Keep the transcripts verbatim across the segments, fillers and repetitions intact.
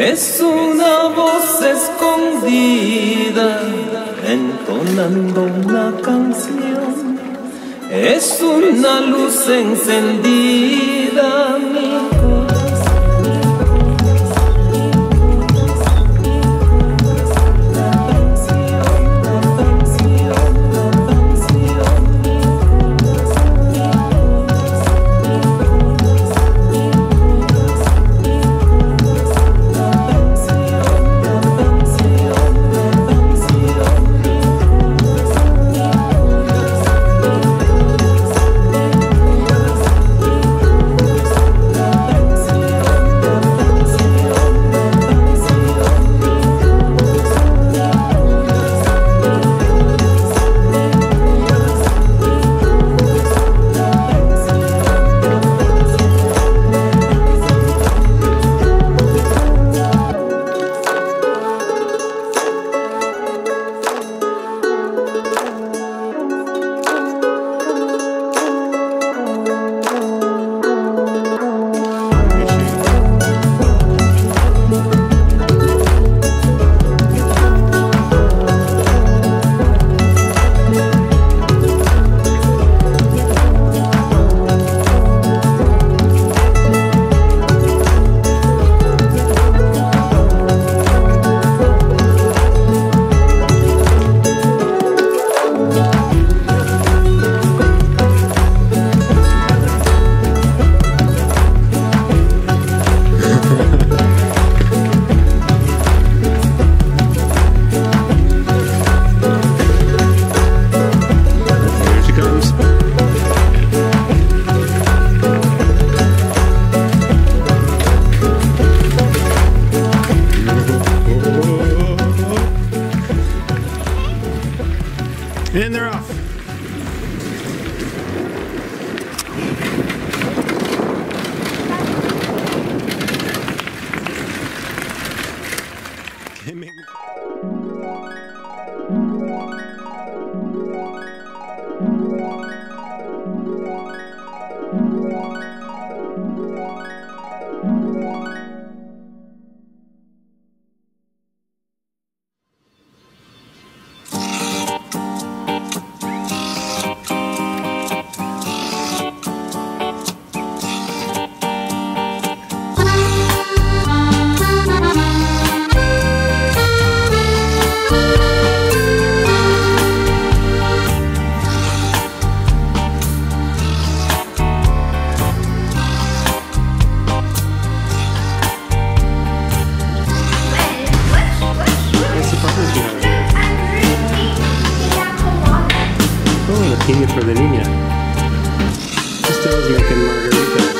Es una voz escondida entonando una canción. Es una luz encendida, mi and they're off. They make me Pina for the niña. Estela's making margaritas.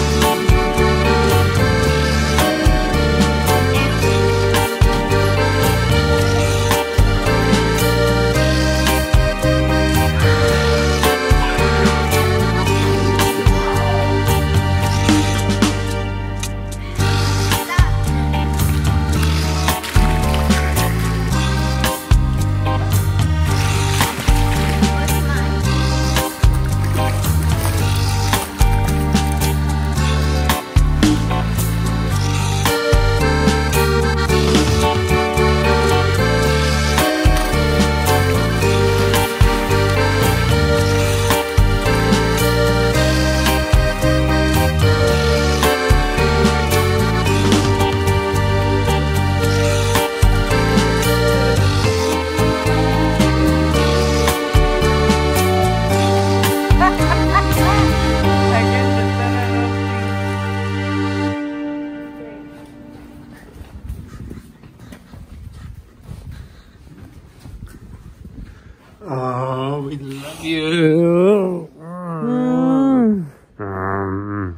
Oh, we love you. Mm. Um.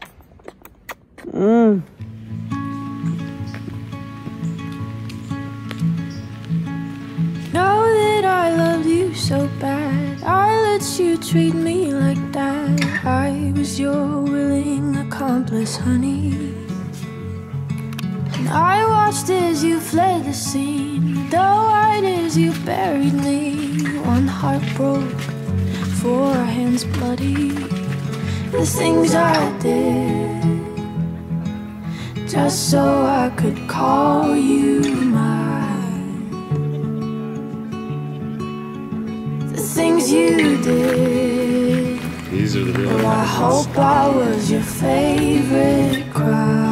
Mm. Know that I loved you so bad, I let you treat me like that. I was your willing accomplice, honey. And I watched as you fled the scene, though right as you buried me. One heart broke, four hands bloody. The things I did just so I could call you mine. The things you did, These are the real well, I hope I was your favorite crime.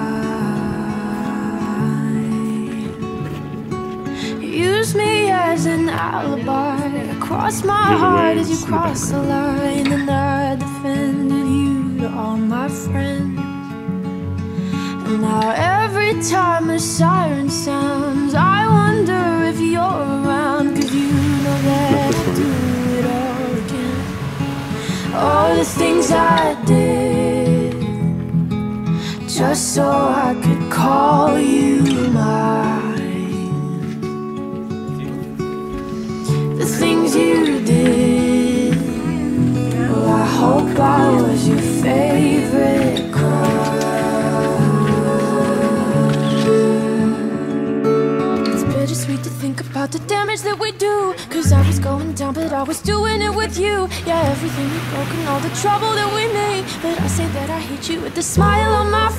Use me as an alibi, cross my heart as you cross the line, and I defended you to all my friends. And now every time a siren sounds, I wonder if you're around, 'cause you know that I'll do it all again. All the things I did, just so I could call you mine. The things you did, well, I hope I was your favorite crime. It's bittersweet to think about the damage that we do, 'cause I was going down but I was doing it with you. Yeah, everything we broke and all the trouble that we made, but I say that I hate you with a smile on my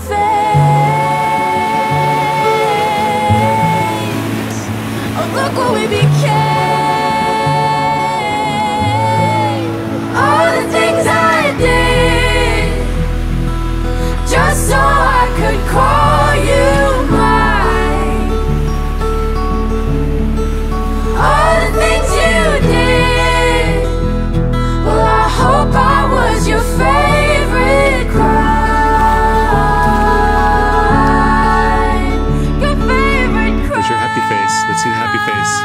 face. Oh, look what we became. All the things I did, just so I could call you mine. All the things you did, well, I hope I was your favorite crime. Your favorite crime. What's your happy face? Let's see the happy face.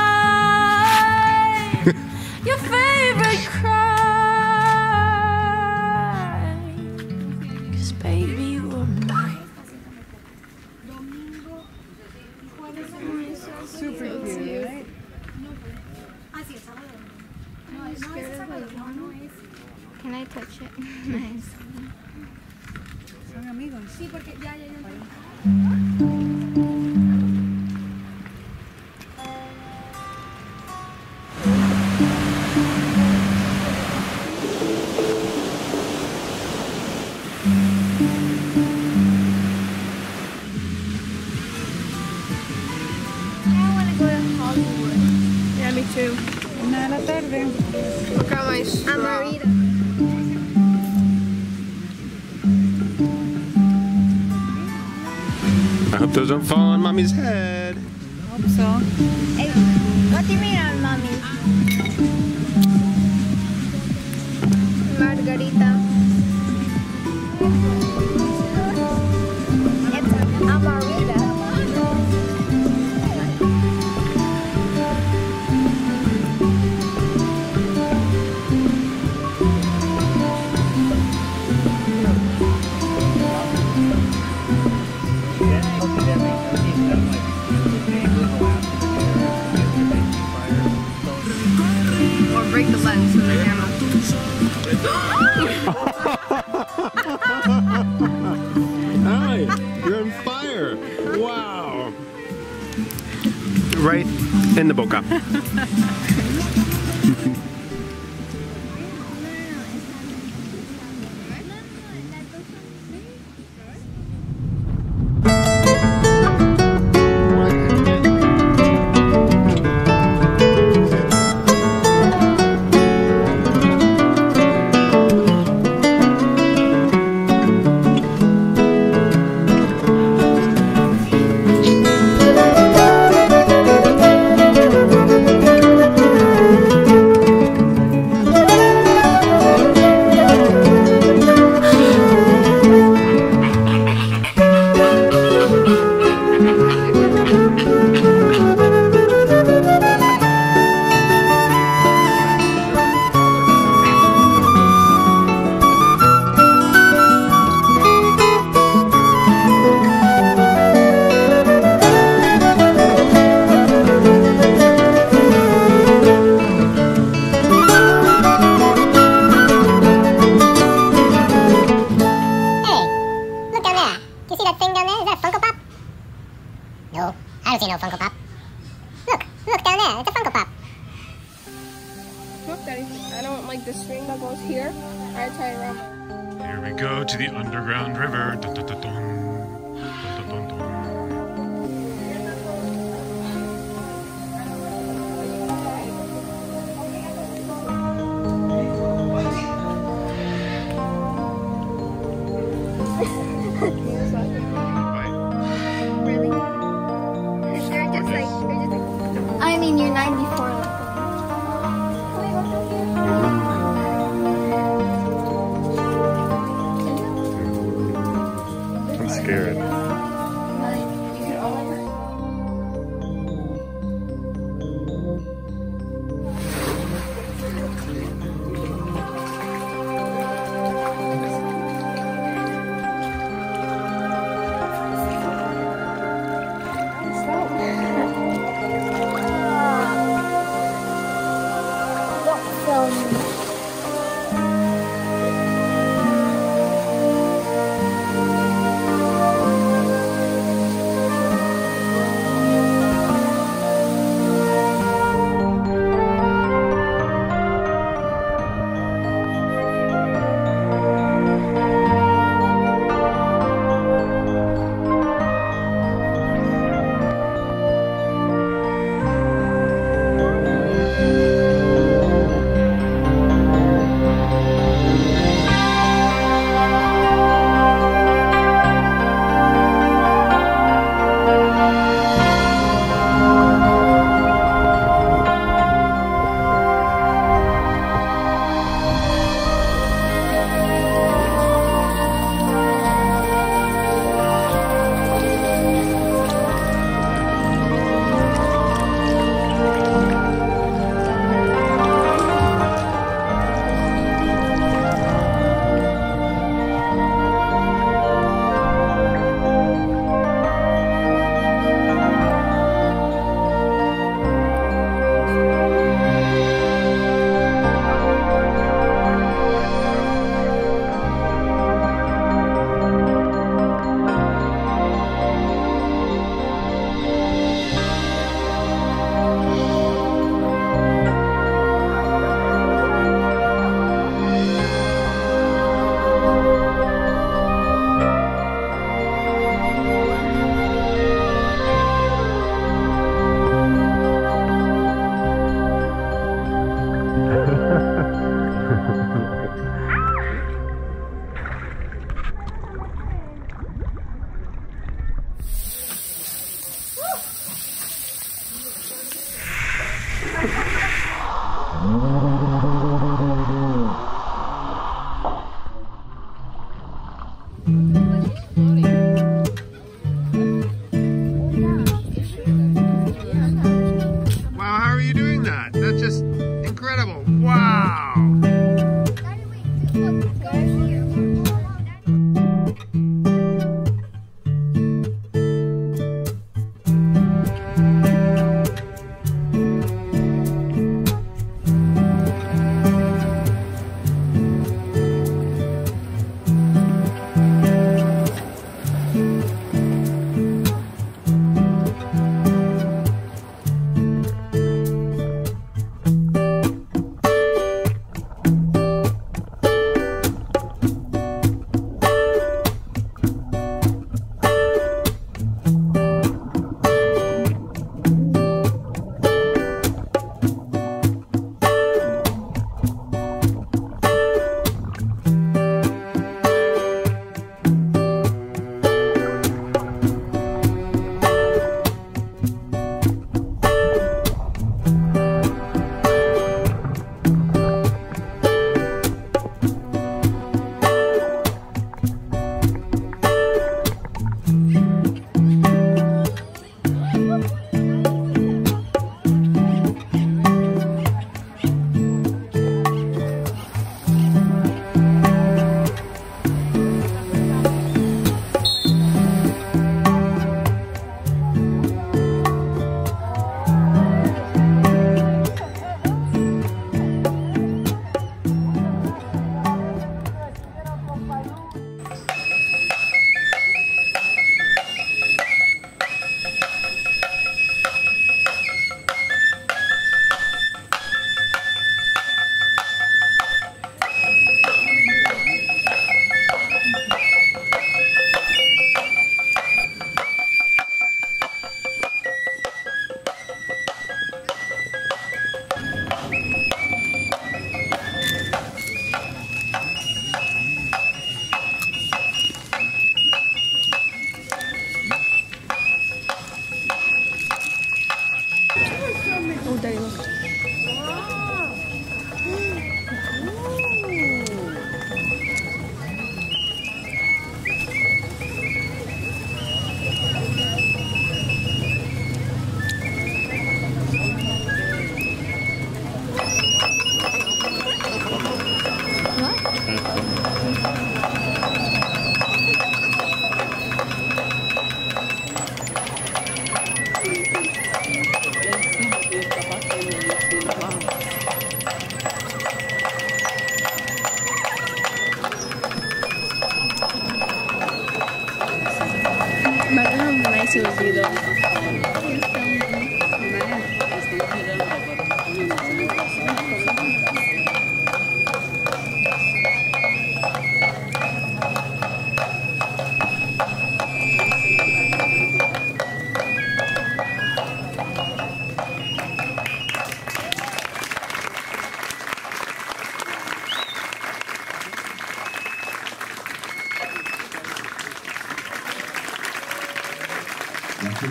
Your favorite crime. Baby, you were mine. Super cute, right? Can I touch it? Nice. Son amigos. Sí, porque ya, ya, ya. Yeah, me too. Una de la tarde. Look at my straw. I hope those don't fall on Mommy's head. Hope so. Hey, what do you mean on mommy? Margarita. It's a margarita. Or break the lens with the camera. Hi, you're on fire. Wow. Right in the boca. here. I tie it around. Here we go to the underground river. Dun, dun, dun, dun. Dun, dun, dun.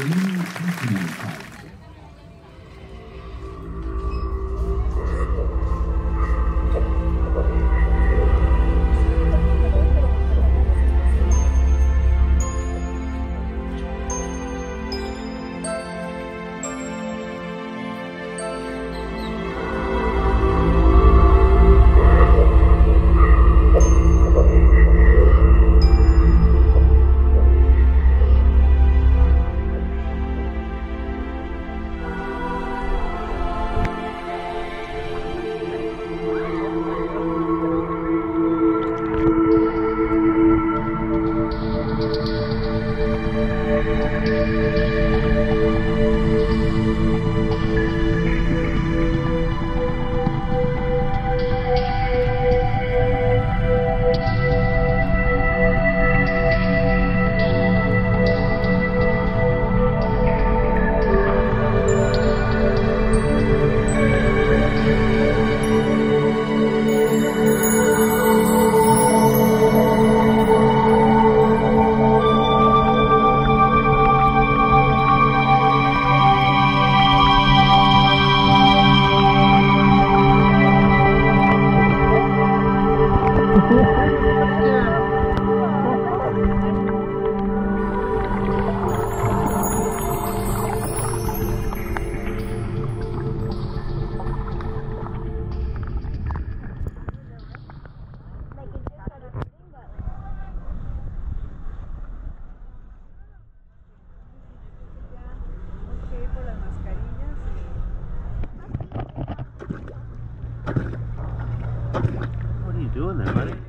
Doing there, buddy?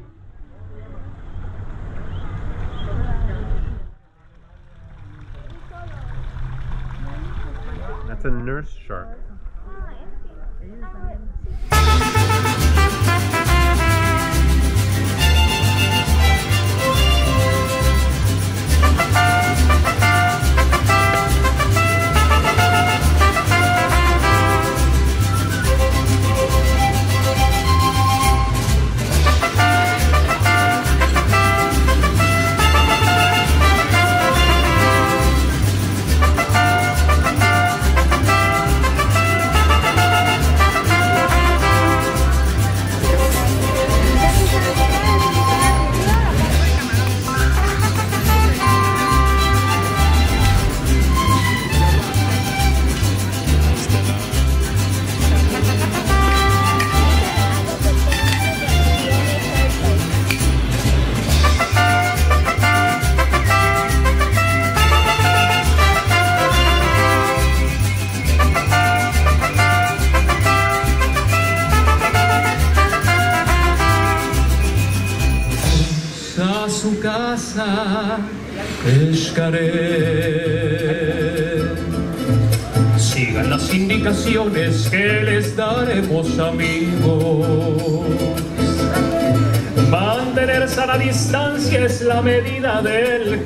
That's a nurse shark. A su casa, Xcaret. Sigan las indicaciones que les daremos, amigos. Mantener sana distancia es la medida del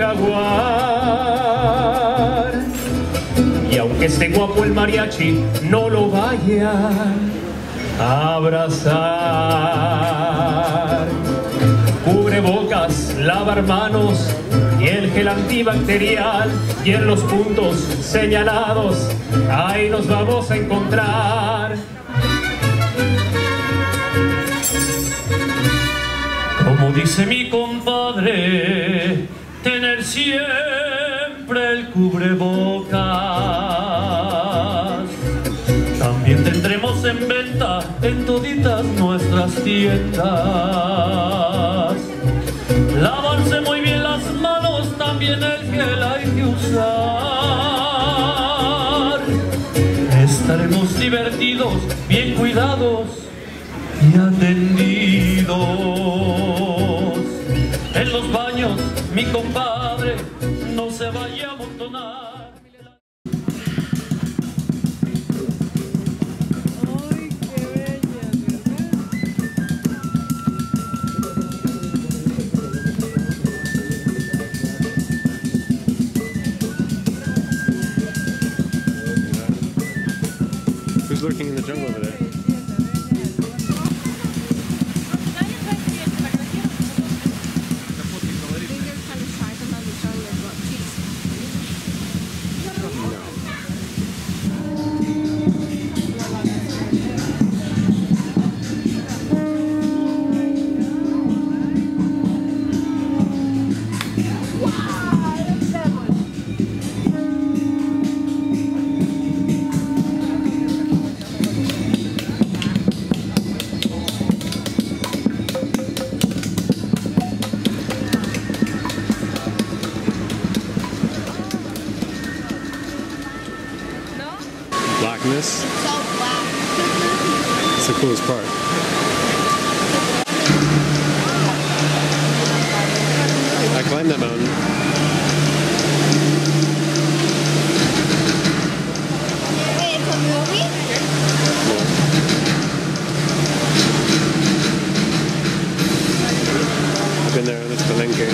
jaguar. Y aunque esté guapo el mariachi, no lo vayan a abrazar. Cubrebocas, lavamanos y el gel antibacterial, y en los puntos señalados ahí nos vamos a encontrar. Como dice mi compadre, tener siempre el cubrebocas. También tendremos en venta en toditas nuestras tiendas. Lavarse muy bien las manos, también el gel hay que usar. Estaremos divertidos, bien cuidados y atendidos. En los baños, mi compadre, no se vaya a amontonar. Who's lurking in the jungle over there? Blackness. So black. It's the coolest part. I climbed that mountain. Wait, it's a movie? Yeah. I've been there. That's Palenque.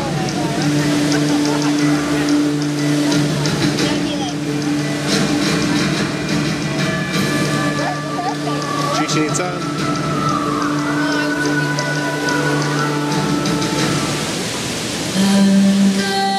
Chichen Itza. The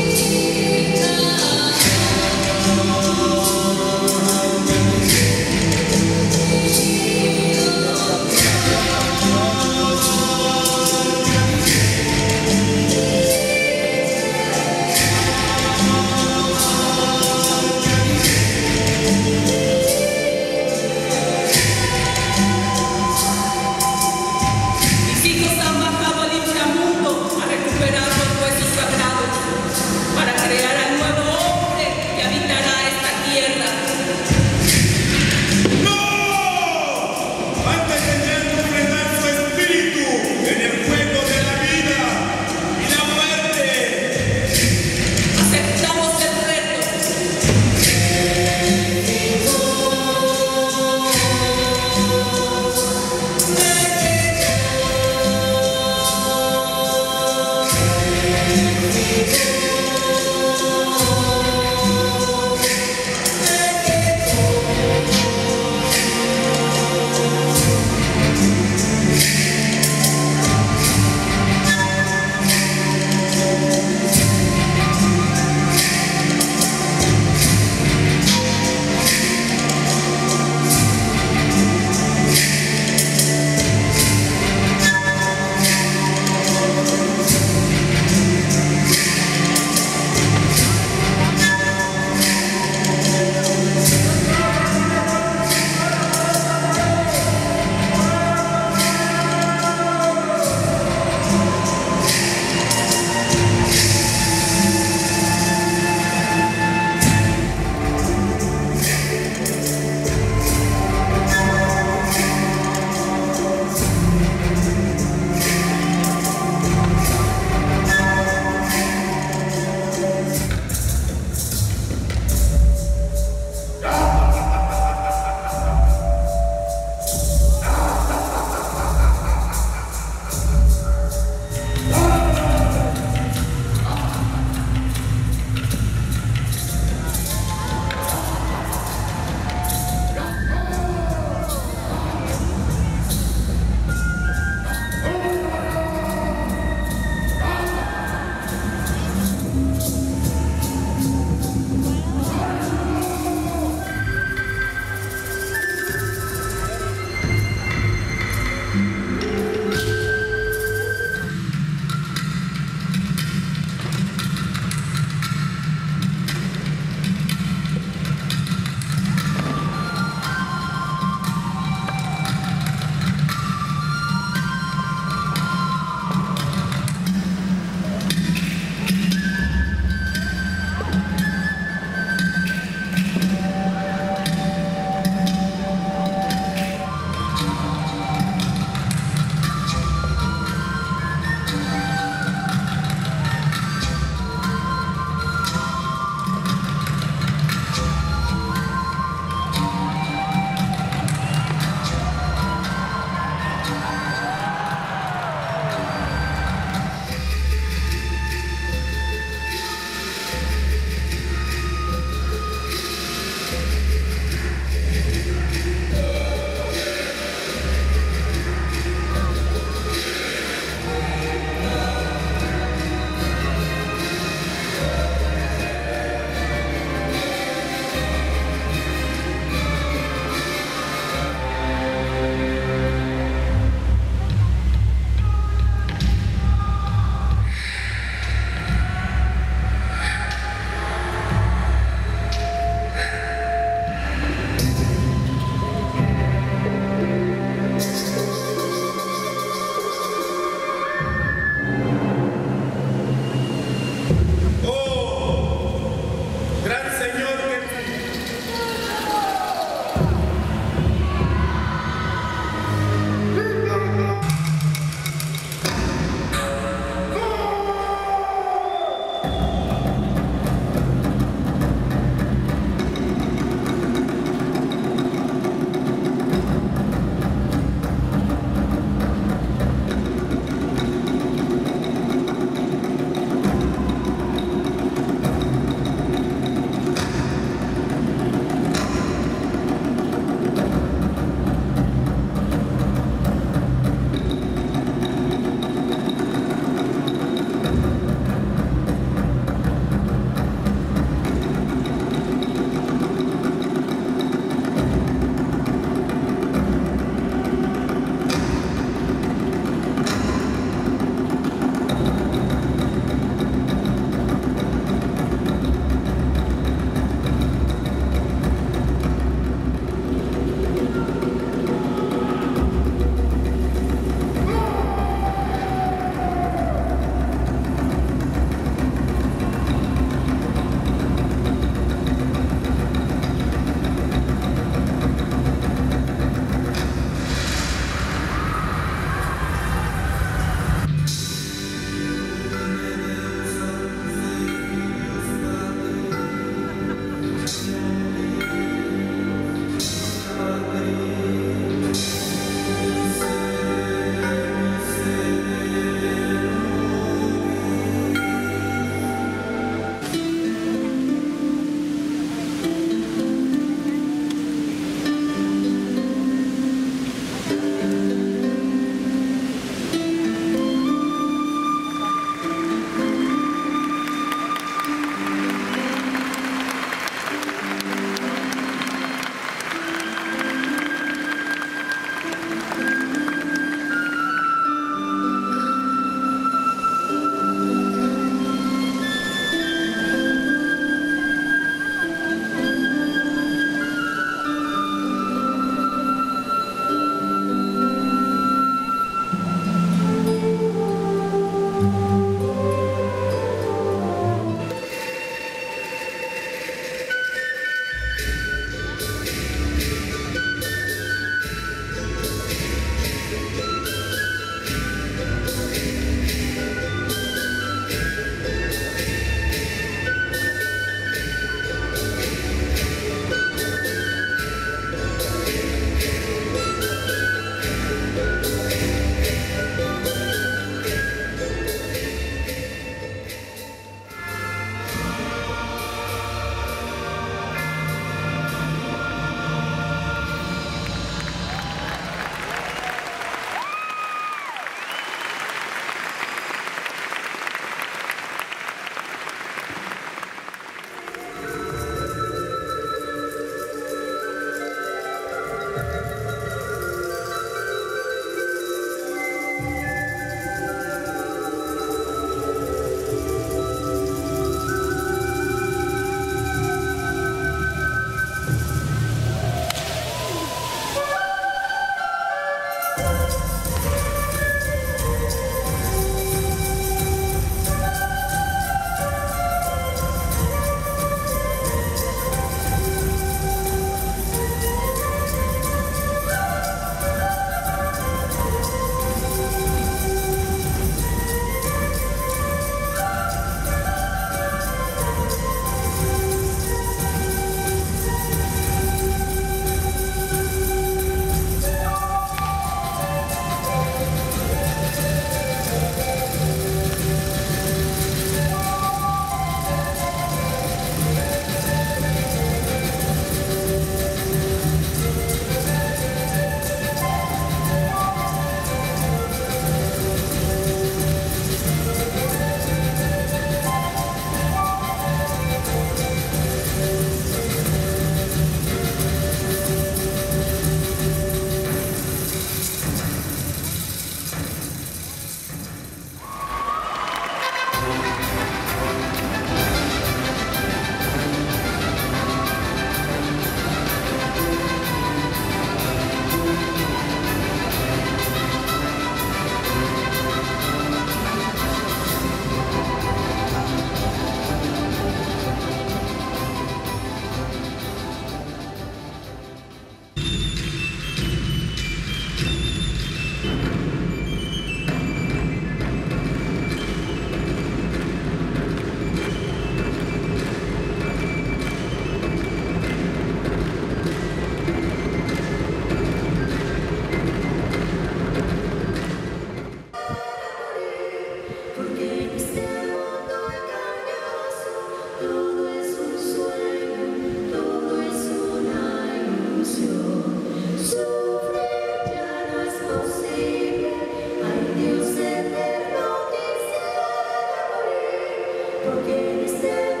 Is there